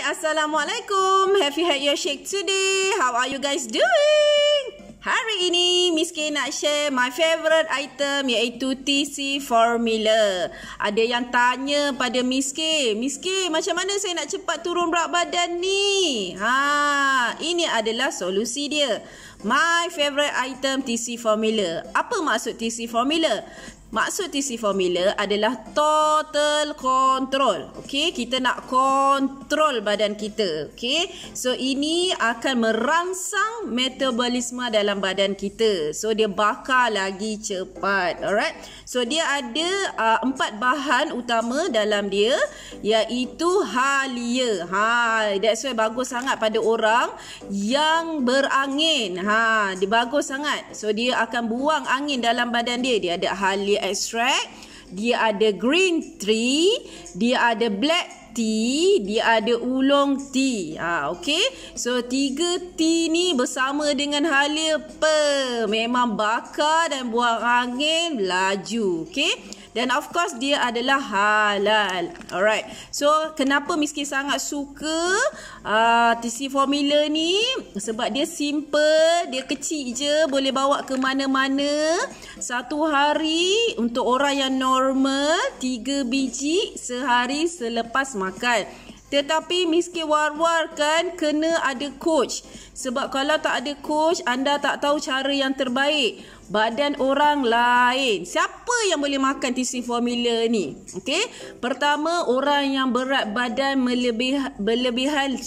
Assalamualaikum. Have you had your shake today? How are you guys doing? Hari ini Miss K nak share my favorite item iaitu TC Formula. Ada yang tanya pada Miss K, macam mana saya nak cepat turun berat badan ni? Ini adalah solusi dia. My favorite item TC Formula. Apa maksud TC Formula? Maksud TC Formula adalah total control. Okey, kita nak kontrol badan kita. Okey, so ini akan merangsang metabolisme dalam badan kita. So dia bakar lagi cepat. Alright. So dia ada 4 bahan utama dalam dia, iaitu halia. That's why bagus sangat pada orang yang berangin. Dia bagus sangat. So dia akan buang angin dalam badan dia. Dia ada halia extract, dia ada green tea, dia ada black tea, dia ada oolong tea. Okey. So 3 tea ni bersama dengan halia memang bakar dan buang angin laju. Okey. Dan of course dia adalah halal. Alright. So kenapa Miss K sangat suka TC Formula ni? Sebab dia simple, dia kecil je, boleh bawa ke mana-mana. Satu hari untuk orang yang normal 3 biji sehari selepas makan. Tetapi Miss K war-warkan kena ada coach. Sebab kalau tak ada coach, anda tak tahu cara yang terbaik. Badan orang lain. Siapa yang boleh makan TC Formula ni? Okey. Pertama, orang yang berat badan berlebihan 10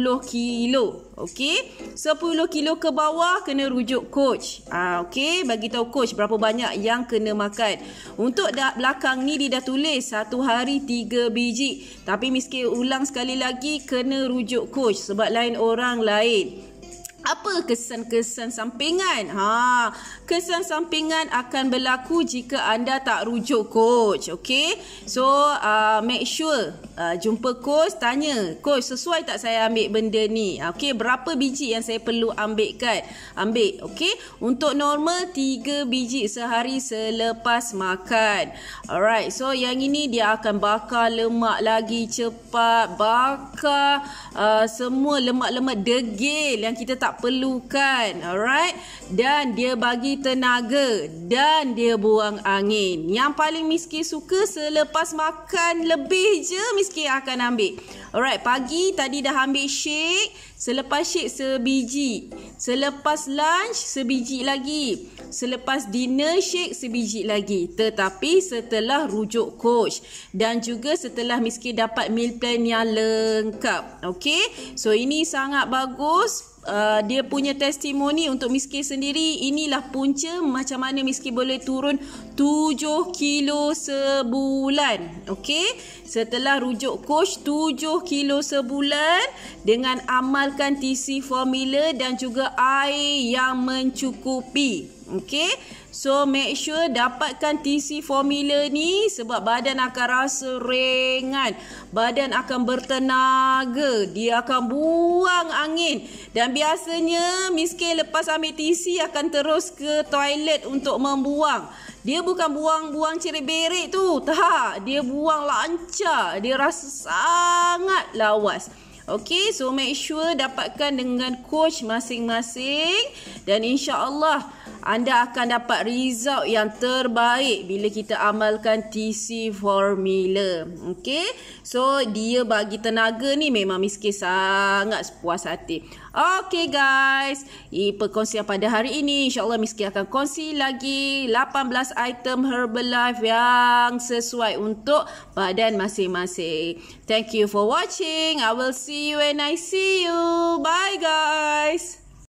kilo. Okey. 10 kilo ke bawah kena rujuk coach. Okey, bagi tahu coach berapa banyak yang kena makan. Untuk belakang ni dia dah tulis satu hari 3 biji. Tapi Miss K ulang sekali lagi, kena rujuk coach sebab lain orang lain. Apa kesan-kesan sampingan? Kesan sampingan akan berlaku jika anda tak rujuk coach. Okey. So make sure jumpa coach, tanya, coach sesuai tak saya ambil benda ni? Okey, berapa biji yang saya perlu ambil? Okey. Untuk normal 3 biji sehari selepas makan. Alright. So yang ini dia akan bakar lemak lagi cepat, bakar semua lemak-lemak degil yang kita tak perlukan. Alright. Dan dia bagi tenaga dan dia buang angin. Yang paling Miss K suka, selepas makan lebih je Miss K akan ambil. Alright, pagi tadi dah ambil shake, selepas shake sebiji, selepas lunch sebiji lagi, selepas dinner shake sebiji lagi. Tetapi setelah rujuk coach dan juga setelah Miss K dapat meal plan yang lengkap. Okey, so ini sangat bagus. Dia punya testimoni untuk Miss K sendiri. Inilah punca macam mana Miss K boleh turun 7 kilo sebulan. Okey, setelah rujuk coach 7 kilo sebulan dengan amalkan TC Formula dan juga air yang mencukupi. Okey, so make sure dapatkan TC Formula ni sebab badan akan rasa ringan, badan akan bertenaga, dia akan buang angin. Dan biasanya Miss K lepas ambil TC akan terus ke toilet untuk membuang. Dia bukan buang-buang cerit-berit tu, tak, dia buang lancar, dia rasa sangat lawas. Okey, so make sure dapatkan dengan coach masing-masing dan insya-Allah anda akan dapat result yang terbaik bila kita amalkan TC Formula. Okey, so dia bagi tenaga ni memang Miss K sangat puas hati. Okey guys, perkongsian pada hari ini insya-Allah Miss K akan kongsi lagi 18 item Herbalife yang sesuai untuk badan masing-masing. Thank you for watching. I will see you when I see you. Bye guys.